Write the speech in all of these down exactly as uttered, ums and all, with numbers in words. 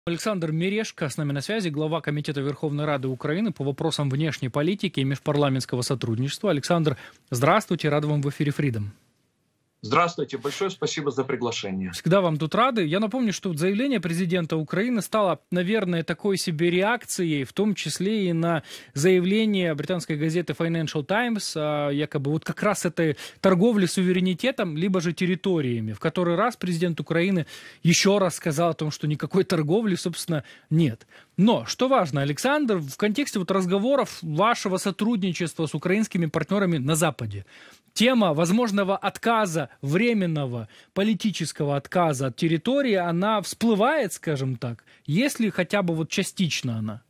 Александр Мережко с нами на связи, глава Комитета Верховной Рады Украины по вопросам внешней политики и межпарламентского сотрудничества. Александр, здравствуйте, рад вам в эфире Freedom. Здравствуйте, большое спасибо за приглашение. Всегда вам тут рады. Я напомню, что заявление президента Украины стало, наверное, такой себе реакцией, в том числе и на заявление британской газеты Financial Times, якобы вот как раз этой торговли суверенитетом, либо же территориями. В который раз президент Украины еще раз сказал о том, что никакой торговли, собственно, нет. Но, что важно, Александр, в контексте вот разговоров вашего сотрудничества с украинскими партнерами на Западе, тема возможного отказа, временного политического отказа от территории, она всплывает, скажем так, если хотя бы вот частично она?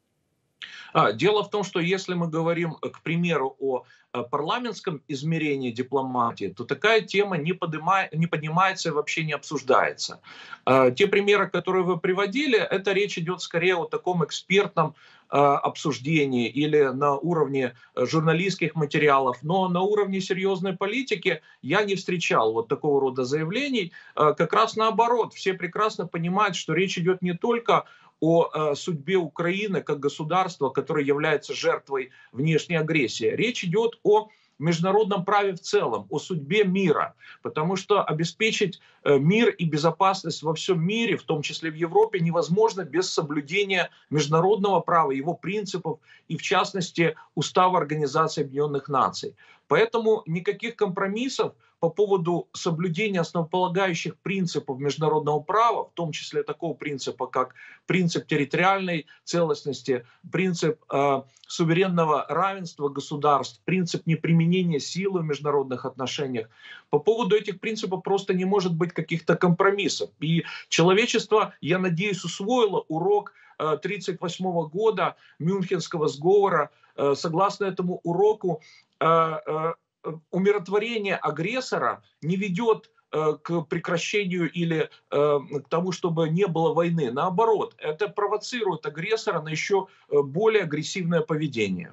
А, дело в том, что если мы говорим, к примеру, о парламентском измерении дипломатии, то такая тема не, поднимает, не поднимается и вообще не обсуждается. Те примеры, которые вы приводили, это речь идет скорее о таком экспертном обсуждении или на уровне журналистских материалов, но на уровне серьезной политики я не встречал вот такого рода заявлений. Как раз наоборот, все прекрасно понимают, что речь идет не только о судьбе Украины как государства, которое является жертвой внешней агрессии. Речь идет о международном праве в целом, о судьбе мира, потому что обеспечить мир и безопасность во всем мире, в том числе в Европе, невозможно без соблюдения международного права, его принципов и, в частности, Устава Организации Объединенных Наций. Поэтому никаких компромиссов по поводу соблюдения основополагающих принципов международного права, в том числе такого принципа, как принцип территориальной целостности, принцип э, суверенного равенства государств, принцип неприменения силы в международных отношениях, по поводу этих принципов просто не может быть каких-то компромиссов. И человечество, я надеюсь, усвоило урок тысяча девятьсот тридцать восьмого года Мюнхенского сговора. Э, согласно этому уроку, э, э, умиротворение агрессора не ведет э, к прекращению или э, к тому, чтобы не было войны. Наоборот, это провоцирует агрессора на еще более агрессивное поведение.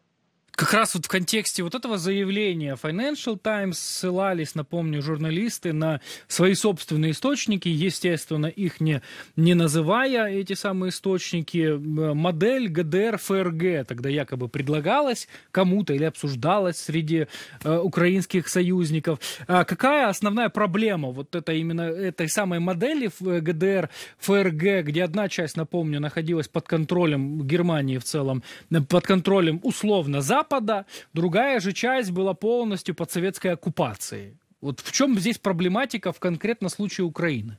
Как раз вот в контексте вот этого заявления Financial Times ссылались, напомню, журналисты на свои собственные источники, естественно, их не, не называя, эти самые источники. Модель ГДР ФРГ тогда якобы предлагалась кому-то или обсуждалась среди э, украинских союзников. А какая основная проблема вот это, именно этой самой модели ГДР ФРГ, где одна часть, напомню, находилась под контролем Германии в целом, под контролем условно Запада, Запада, другая же часть была полностью под советской оккупацией. Вот в чем здесь проблематика в конкретном случае Украины?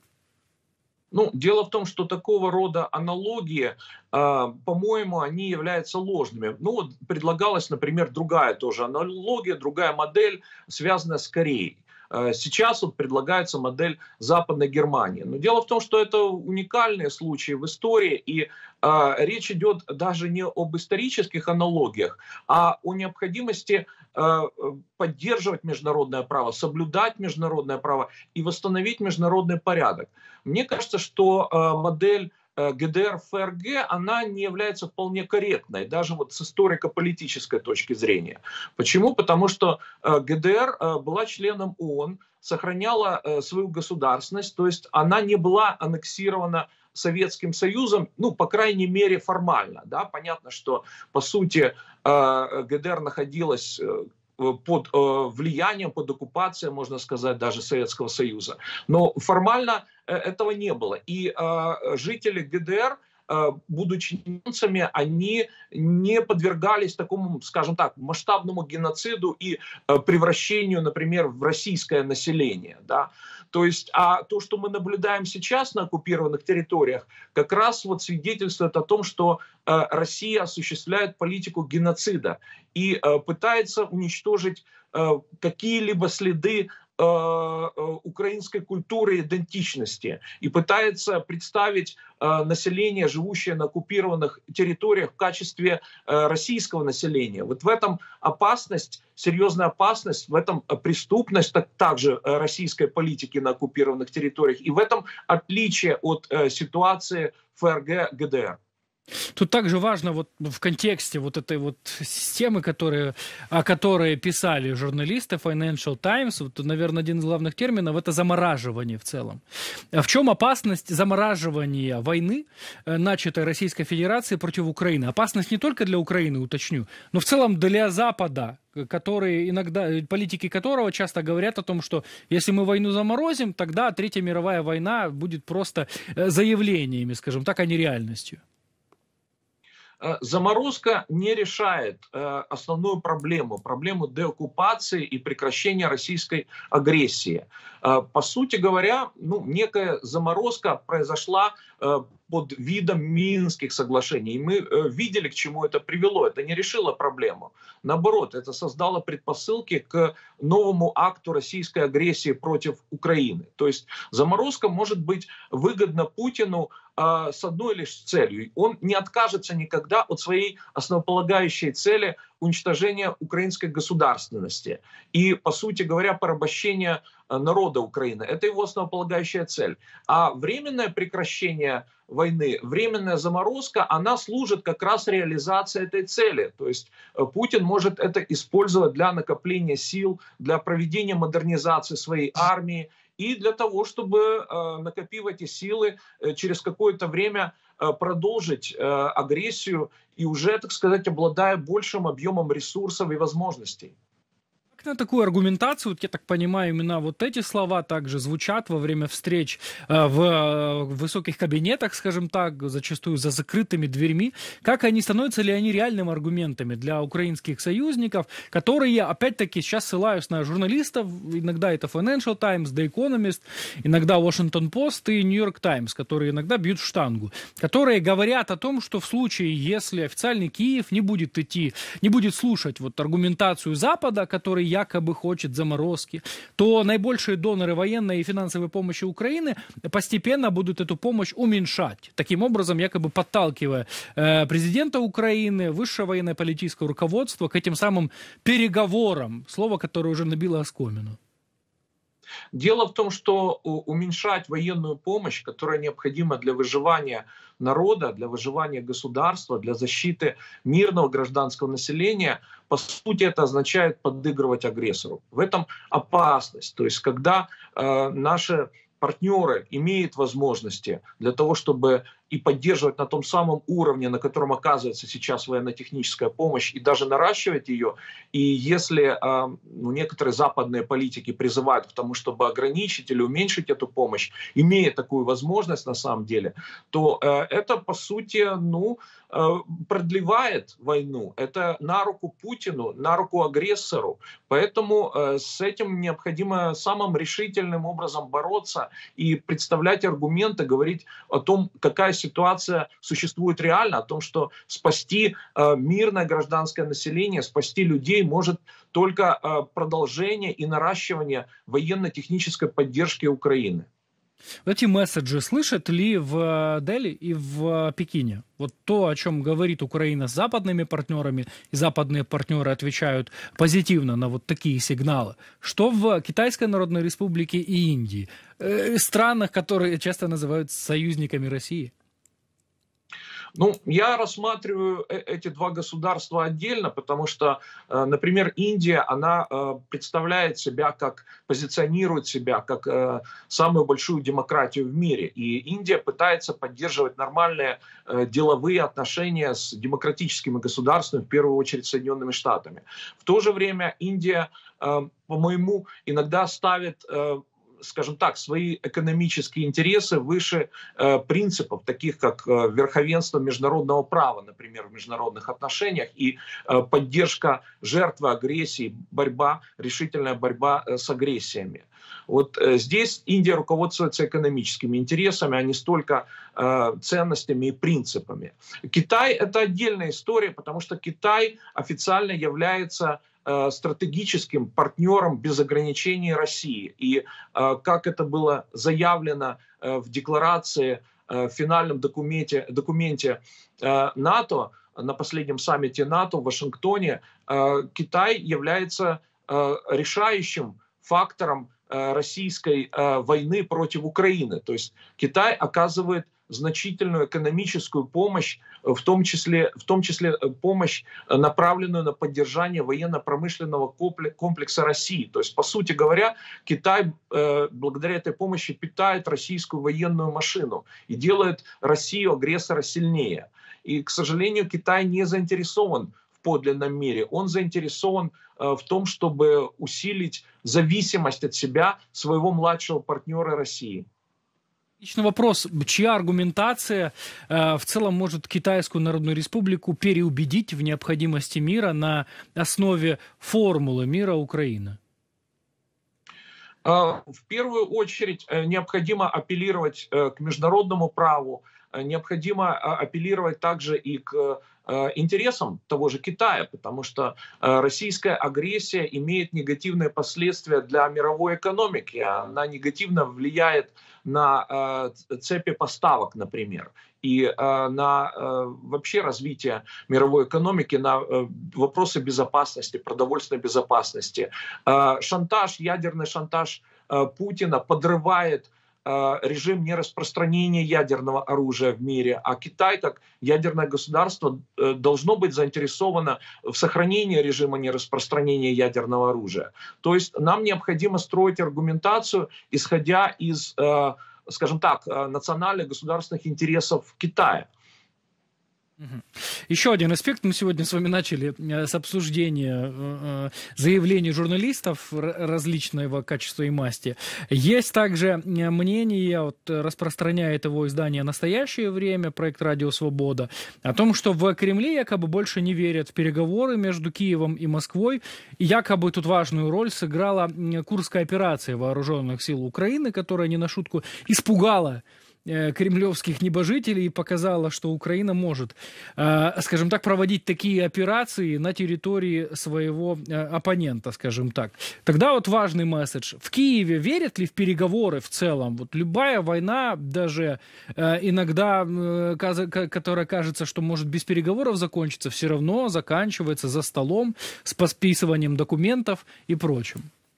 Ну, дело в том, что такого рода аналогии, э, по-моему, они являются ложными. Ну, вот предлагалась, например, другая тоже аналогия, другая модель, связанная с Кореей. Сейчас вот предлагается модель Западной Германии. Но дело в том, что это уникальные случаи в истории, и э, речь идет даже не об исторических аналогиях, а о необходимости э, поддерживать международное право, соблюдать международное право и восстановить международный порядок. Мне кажется, что э, модель ГДР ФРГ, она не является вполне корректной, даже вот с историко-политической точки зрения. Почему? Потому что ГДР была членом ООН, сохраняла свою государственность, то есть она не была аннексирована Советским Союзом, ну, по крайней мере, формально. Да? Понятно, что, по сути, ГДР находилась под э, влиянием, под оккупацией, можно сказать, даже Советского Союза. Но формально э, этого не было. И э, жители ГДР, э, будучи немцами, они не подвергались такому, скажем так, масштабному геноциду и э, превращению, например, в российское население. Да? То есть, а то, что мы наблюдаем сейчас на оккупированных территориях, как раз вот свидетельствует о том, что э, Россия осуществляет политику геноцида и э, пытается уничтожить э, какие-либо следы э, украинской культуры и идентичности и пытается представить э, население, живущее на оккупированных территориях, в качестве э, российского населения. Вот в этом опасность, серьезная опасность, в этом преступность так, также российской политики на оккупированных территориях, и в этом отличие от э, ситуации ФРГ-ГДР. Тут также важно вот в контексте вот этой вот системы, которые, о которой писали журналисты Financial Times, вот, наверное, один из главных терминов — это замораживание в целом. А в чем опасность замораживания войны, э, начатой Российской Федерацией против Украины? Опасность не только для Украины, уточню, но в целом для Запада, которые иногда, политики которого часто говорят о том, что если мы войну заморозим, тогда Третья мировая война будет просто э, заявлениями, скажем так, а не реальностью. Заморозка не решает э, основную проблему, проблему деоккупации и прекращения российской агрессии. Э, по сути говоря, ну, некая заморозка произошла э, под видом Минских соглашений. И мы э, видели, к чему это привело. Это не решило проблему. Наоборот, это создало предпосылки к новому акту российской агрессии против Украины. То есть заморозка может быть выгодна Путину э, с одной лишь целью. Он не откажется никогда от своей основополагающей цели уничтожения украинской государственности и, по сути говоря, порабощения народа Украины. Это его основополагающая цель. А временное прекращение войны, временная заморозка, она служит как раз реализации этой цели. То есть Путин может это использовать для накопления сил, для проведения модернизации своей армии и для того, чтобы, накопив эти силы, через какое-то время продолжить агрессию и уже, так сказать, обладая большим объемом ресурсов и возможностей. На такую аргументацию, вот я так понимаю, именно вот эти слова также звучат во время встреч э, в, э, в высоких кабинетах, скажем так, зачастую за закрытыми дверьми. Как они, становятся ли они реальными аргументами для украинских союзников, которые, опять-таки, сейчас ссылаюсь на журналистов, иногда это Financial Times, The Economist, иногда Washington Post и New York Times, которые иногда бьют в штангу, которые говорят о том, что в случае, если официальный Киев не будет идти, не будет слушать вот аргументацию Запада, который якобы хочет заморозки, то наибольшие доноры военной и финансовой помощи Украины постепенно будут эту помощь уменьшать. Таким образом, якобы подталкивая э, президента Украины, высшее военно-политическое руководство к этим самым переговорам, слово, которое уже набило оскомину. Дело в том, что уменьшать военную помощь, которая необходима для выживания народа, для выживания государства, для защиты мирного гражданского населения, по сути, это означает подыгрывать агрессору. В этом опасность. То есть, когда э, наши партнеры имеют возможности для того, чтобы и поддерживать на том самом уровне, на котором оказывается сейчас военно-техническая помощь, и даже наращивать ее. И если э, ну, некоторые западные политики призывают к тому, чтобы ограничить или уменьшить эту помощь, имея такую возможность на самом деле, то э, это, по сути, ну, э, продлевает войну. Это на руку Путину, на руку агрессору. Поэтому э, с этим необходимо самым решительным образом бороться и представлять аргументы, говорить о том, какая ситуация существует реально, о том, что спасти э, мирное гражданское население, спасти людей может только э, продолжение и наращивание военно-технической поддержки Украины. Эти месседжи слышат ли в Дели и в Пекине? Вот то, о чем говорит Украина с западными партнерами, и западные партнеры отвечают позитивно на вот такие сигналы. Что в Китайской Народной Республике и Индии, э, странах, которые часто называют союзниками России? Ну, я рассматриваю эти два государства отдельно, потому что, например, Индия, она представляет себя как, позиционирует себя как самую большую демократию в мире. И Индия пытается поддерживать нормальные деловые отношения с демократическими государствами, в первую очередь Соединенными Штатами. В то же время Индия, по-моему, иногда ставит, скажем так, свои экономические интересы выше э, принципов, таких как э, верховенство международного права, например, в международных отношениях, и э, поддержка жертвы агрессии, борьба, решительная борьба э, с агрессиями. Вот э, здесь Индия руководствуется экономическими интересами, а не столько э, ценностями и принципами. Китай — это отдельная история, потому что Китай официально является стратегическим партнером без ограничений России. И как это было заявлено в декларации, в финальном документе, документе НАТО, на последнем саммите НАТО в Вашингтоне, Китай является решающим фактором российской войны против Украины. То есть Китай оказывает значительную экономическую помощь, в том числе, в том числе помощь, направленную на поддержание военно-промышленного комплекса России. То есть, по сути говоря, Китай э, благодаря этой помощи питает российскую военную машину и делает Россию агрессора сильнее. И, к сожалению, Китай не заинтересован в подлинном мире. Он заинтересован э, в том, чтобы усилить зависимость от себя своего младшего партнера России. Лично вопрос, чья аргументация э, в целом может Китайскую Народную Республику переубедить в необходимости мира на основе формулы мира Украины? Э, в первую очередь э, необходимо апеллировать э, к международному праву, э, необходимо э, апеллировать также и к э, интересам того же Китая, потому что э, российская агрессия имеет негативные последствия для мировой экономики, она негативно влияет на э, цепи поставок, например, и э, на э, вообще развитие мировой экономики, на э, вопросы безопасности, продовольственной безопасности. Э, шантаж, ядерный шантаж э, Путина подрывает э, режим нераспространения ядерного оружия в мире, а Китай, как ядерное государство, э, должно быть заинтересовано в сохранении режима нераспространения ядерного оружия. То есть нам необходимо строить аргументацию, исходя из, э, скажем так, национальных государственных интересов Китая. Еще один аспект. Мы сегодня с вами начали с обсуждения заявлений журналистов различного качества и масти. Есть также мнение, вот, распространяет его издание «Настоящее время», проект «Радио Свобода», о том, что в Кремле якобы больше не верят в переговоры между Киевом и Москвой. И якобы тут важную роль сыграла Курская операция вооруженных сил Украины, которая не на шутку испугала кремлевских небожителей и показала, что Украина может, скажем так, проводить такие операции на территории своего оппонента, скажем так. Тогда вот важный месседж. В Киеве верят ли в переговоры в целом? Вот любая война, даже иногда, которая кажется, что может без переговоров закончиться, все равно заканчивается за столом с подписыванием документов и прочим.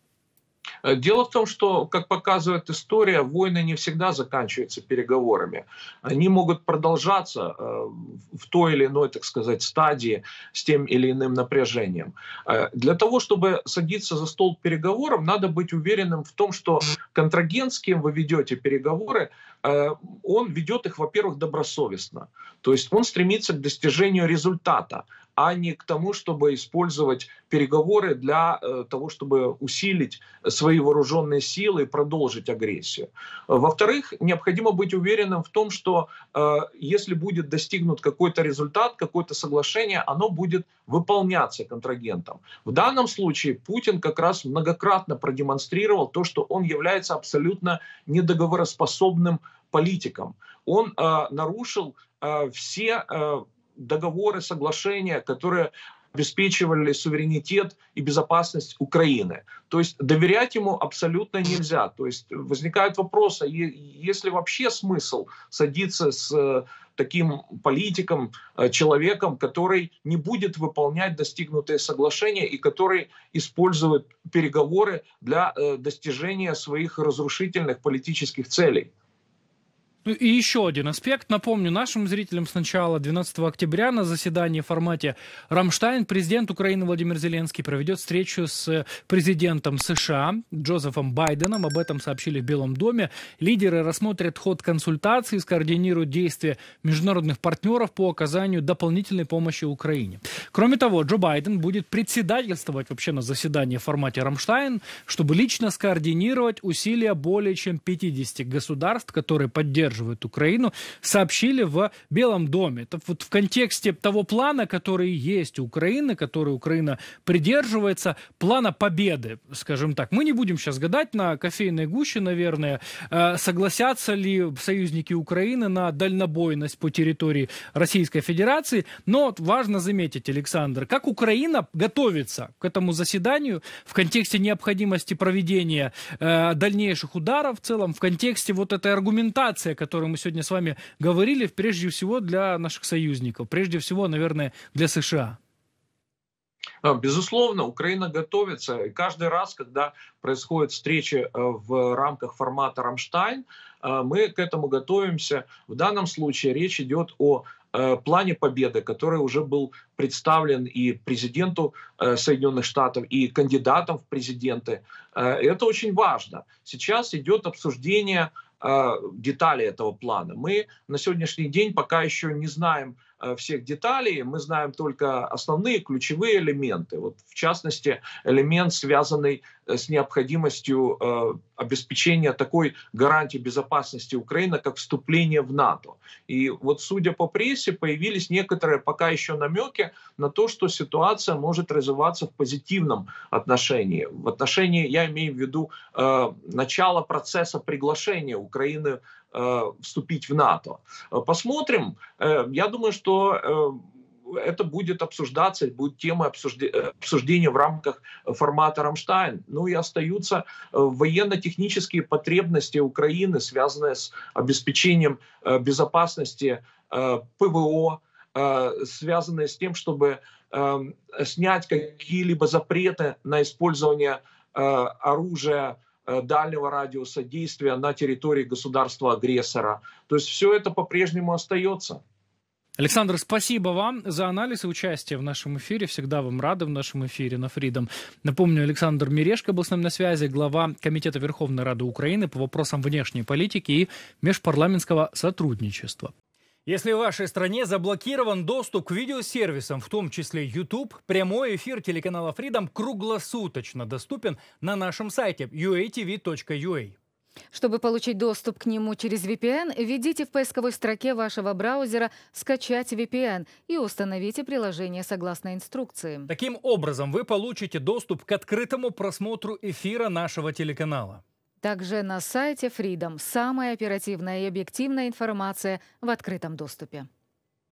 Дело в том, что, как показывает история, войны не всегда заканчиваются переговорами. Они могут продолжаться в той или иной, так сказать, стадии с тем или иным напряжением. Для того, чтобы садиться за стол переговоров, надо быть уверенным в том, что контрагент, с кем вы ведете переговоры, он ведет их, во-первых, добросовестно. То есть он стремится к достижению результата, а не к тому, чтобы использовать переговоры для того, чтобы усилить свои вооруженные силы и продолжить агрессию. Во-вторых, необходимо быть уверенным в том, что если будет достигнут какой-то результат, какое-то соглашение, оно будет выполняться контрагентом. В данном случае Путин как раз многократно продемонстрировал то, что он является абсолютно недоговороспособным политиком. Он э, нарушил э, все э, договоры, соглашения, которые обеспечивали суверенитет и безопасность Украины. То есть доверять ему абсолютно нельзя. То есть возникают вопросы, есть ли вообще смысл садиться с таким политиком, человеком, который не будет выполнять достигнутые соглашения и который использует переговоры для достижения своих разрушительных политических целей. Ну и еще один аспект. Напомню нашим зрителям сначала. двенадцатого октября на заседании в формате «Рамштайн» президент Украины Владимир Зеленский проведет встречу с президентом США Джозефом Байденом. Об этом сообщили в Белом доме. Лидеры рассмотрят ход консультаций, скоординируют действия международных партнеров по оказанию дополнительной помощи Украине. Кроме того, Джо Байден будет председательствовать вообще на заседании в формате «Рамштайн», чтобы лично скоординировать усилия более чем пятидесяти государств, которые поддерживают Украину, сообщили в Белом доме. Это вот в контексте того плана, который есть у Украины, который Украина придерживается, плана победы, скажем так. Мы не будем сейчас гадать на кофейной гуще, наверное, согласятся ли союзники Украины на дальнобойность по территории Российской Федерации, но важно заметить, Александр, как Украина готовится к этому заседанию в контексте необходимости проведения дальнейших ударов в целом, в контексте вот этой аргументации, о которой мы сегодня с вами говорили, прежде всего для наших союзников, прежде всего, наверное, для США. Безусловно, Украина готовится. И каждый раз, когда происходят встречи в рамках формата «Рамштайн», мы к этому готовимся. В данном случае речь идет о плане победы, который уже был представлен и президенту Соединенных Штатов, и кандидатам в президенты. Это очень важно. Сейчас идет обсуждение деталей этого плана. Мы на сегодняшний день пока еще не знаем всех деталей, мы знаем только основные ключевые элементы. Вот, в частности, элемент, связанный с необходимостью э, обеспечения такой гарантии безопасности Украины, как вступление в НАТО. И вот, судя по прессе, появились некоторые пока еще намеки на то, что ситуация может развиваться в позитивном отношении. В отношении, я имею в виду, э, начала процесса приглашения Украины вступить в НАТО. Посмотрим. Я думаю, что это будет обсуждаться, будет тема обсуждения в рамках формата «Рамштайн». Ну и остаются военно-технические потребности Украины, связанные с обеспечением безопасности ПВО, связанные с тем, чтобы снять какие-либо запреты на использование оружия дальнего радиуса действия на территории государства-агрессора. То есть все это по-прежнему остается. Александр, спасибо вам за анализ и участие в нашем эфире. Всегда вам рады в нашем эфире на Freedom. Напомню, Александр Мережко был с нами на связи, глава Комитета Верховной Рады Украины по вопросам внешней политики и межпарламентского сотрудничества. Если в вашей стране заблокирован доступ к видеосервисам, в том числе YouTube, прямой эфир телеканала Freedom круглосуточно доступен на нашем сайте ю эй ти ви точка ю эй. Чтобы получить доступ к нему через ви пи эн, введите в поисковой строке вашего браузера «Скачать ви пи эн» и установите приложение согласно инструкции. Таким образом, вы получите доступ к открытому просмотру эфира нашего телеканала. Также на сайте Freedom самая оперативная и объективная информация в открытом доступе.